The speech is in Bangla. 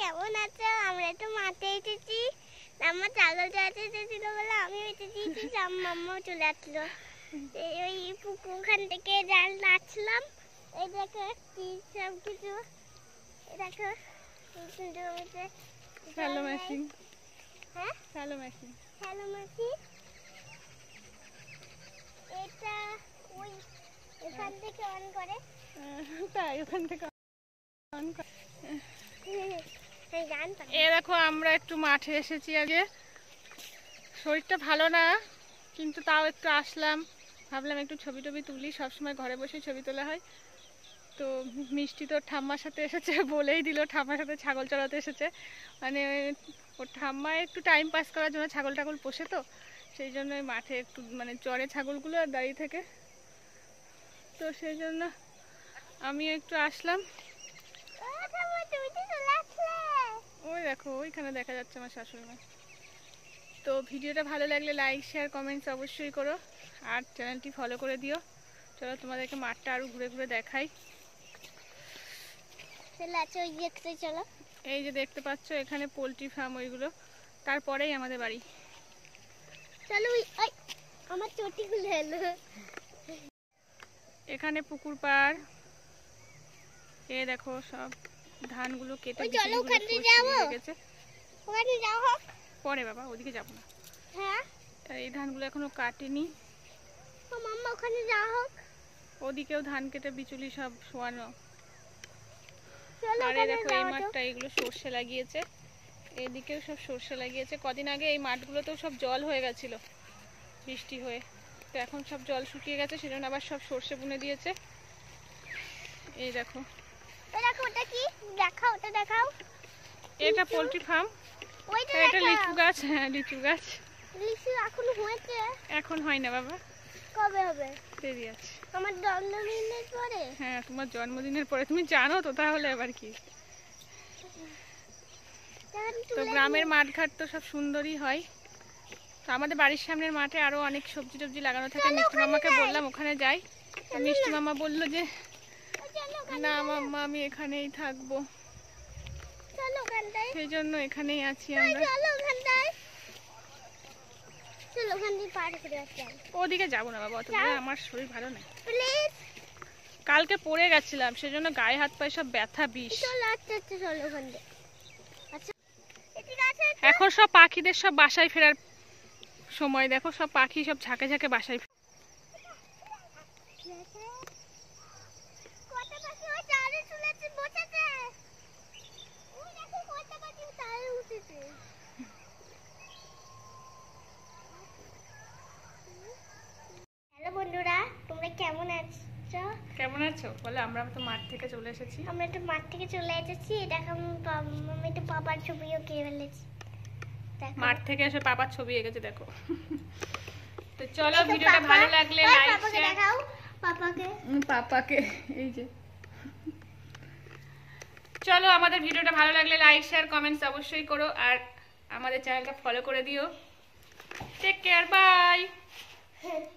কেমন আছো? আমরা তো মাঠে এসেছি, আমার ছাগল চড়াতে এসেছিল বলে আমি এসেছি, মাম্মাও চলে আসলো। ওই পুকুরখান থেকে জাল নাচলাম। এই দেখো সব কিছু, দেখো শ্যালো মেশিন। হ্যাঁ শ্যালো মেশিন, শ্যালো মেশিন। এটা ওই এখান থেকে অন করে, তাই ওখান থেকে অন করে। এ দেখো আমরা একটু মাঠে এসেছি। আগে শরীরটা ভালো না, কিন্তু তাও একটু আসলাম, ভাবলাম একটু ছবি টবি তুলি। সবসময় ঘরে বসে ছবি তোলা হয়। তো মিষ্টি তোর ঠাম্মার সাথে এসেছে, বলেই দিল ঠাম্মার সাথে ছাগল চড়াতে এসেছে। মানে ওর ঠাম্মা একটু টাইম পাস করার জন্য ছাগল টাগল পোষে, তো সেই জন্য মাঠে একটু মানে চড়ে ছাগলগুলো আর দাঁড়িয়ে থেকে, তো সেই জন্য আমি একটু আসলাম। ওই দেখো ওইখানে দেখা যাচ্ছে আমার শাশুড়ি মা। তো ভিডিওটা ভালো লাগলে লাইক শেয়ার কমেন্টস অবশ্যই করো, আর চ্যানেলটি ফলো করে দিও। চলো তোমাদেরকে মাঠটা আরো ঘুরে ঘুরে দেখাই। চলো, এই যে দেখতে পাচ্ছ এখানে পোলট্রি ফার্ম, ওইগুলো তারপরেই আমাদের বাড়ি। চলো, আমার চটি খুলে এলো। এখানে পুকুর পাড়। এই দেখো সব ধানগুলো কেটে গেছে। পরে বাবা ওদিকে যাবো না। হ্যাঁ, এই ধানগুলো এখনো কাটেনি। মাম্মা ওখানে যাওয়া হোক। ওদিকেও ধান কেটে বিচুলি সব শোয়ানো। আর এই দেখো এই মাঠটা, এগুলো সর্ষে লাগিয়েছে। এদিকেও সব সর্ষে লাগিয়েছে। কদিন আগে এই মাঠগুলোতেও সব জল হয়ে গেছিল বৃষ্টি হয়ে, তো এখন সব জল শুকিয়ে গেছে, সেজন্য আবার সব সর্ষে বুনে দিয়েছে। এই দেখো, ওটা কি দেখাও, ওটা দেখাও। এটা পোলট্রি ফার্ম। এটা লিচু গাছ। হ্যাঁ লিচু গাছ। লিচু এখন হয়েছে? এখন হয় না বাবা, কবে হবে? দেরি আছে। আমার জন্মদিনের পরে? হ্যাঁ তোমার জন্মদিনের পরে। তুমি জানো তো, তাহলে এবার কি। তো গ্রামের মাঠঘাট তো সব সুন্দরই হয়। তো আমাদের বাড়ির সামনের মাঠে আরো অনেক সবজি টবজি লাগানো থাকে। মিষ্টি মামাকে বললাম ওখানে যাই, মিষ্টি মামা বললো যে না মাম্মা আমি এখানেই থাকবো, সেই জন্য এখানেই আছি আমরা। ওদিকে যাবো না বাবা, আমার শরীর ভালো নেই। কালকে পড়ে গেছিলাম, সেজন্য গায়ে হাত পায়ে সব ব্যথা বিষ। এখন সব পাখিদের সব বাসায় ফেরার সময়। দেখো সব পাখি সব ঝাঁকে ঝাঁকে বাসায়। বন্ধুরা তোমরা কেমন আছো? কেমন আছো বলে? আমরা তো মাঠ থেকে চলে এসেছি। আমরা তো মাঠ থেকে চলে এসেছি। দেখো আমি তো পাপার ছবিও কে ফেলেছি। মাঠ থেকে এসে পাপার ছবি এঁকেছে দেখো। তো চলো ভিডিওটা ভালো লাগলে লাইক শেয়ার। দেখাও পাপাকে এই যে। চলো আমাদের ভিডিওটা ভালো লাগলে লাইক শেয়ার কমেন্টস অবশ্যই করো, আর আমাদের চ্যানেলটা ফলো করে দিও। Take care, by.